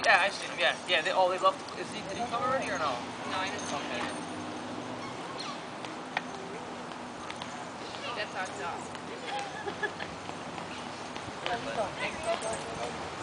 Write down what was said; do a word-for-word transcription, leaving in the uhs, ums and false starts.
Yeah, I seen him. Yeah, yeah. They all they love. Is he? Did he come already or no? No, I didn't see him yet. That's our dog.